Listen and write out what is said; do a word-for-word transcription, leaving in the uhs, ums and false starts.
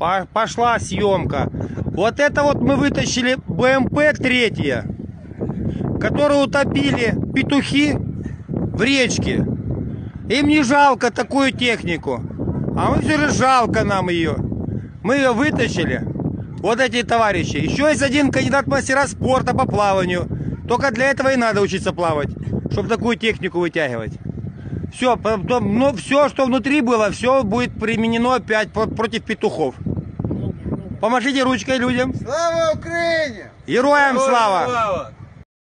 Пошла съемка. Вот это вот мы вытащили бэ эм пэ третье, которую утопили петухи в речке. Им не жалко такую технику. А мы все же жалко нам ее. Мы ее вытащили. Вот эти товарищи. Еще есть один кандидат в мастера спорта по плаванию. Только для этого и надо учиться плавать, чтобы такую технику вытягивать. Все, но все, что внутри было, все будет применено опять против петухов. Помашите ручкой людям. Слава Украине! Героям слава! Слава!